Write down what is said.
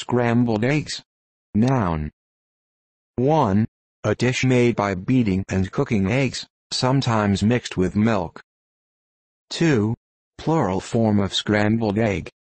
scrambled eggs. Noun. 1. A dish made by beating and cooking eggs, sometimes mixed with milk. 2. Plural form of scrambled egg.